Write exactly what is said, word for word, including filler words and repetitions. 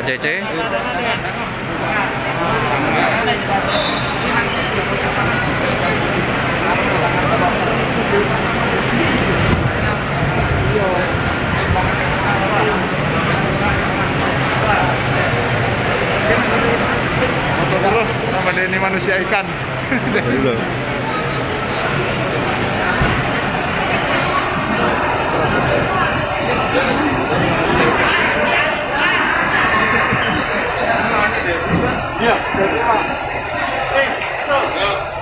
C C. Foto dulu sama Denny manusia ikan. Dulu.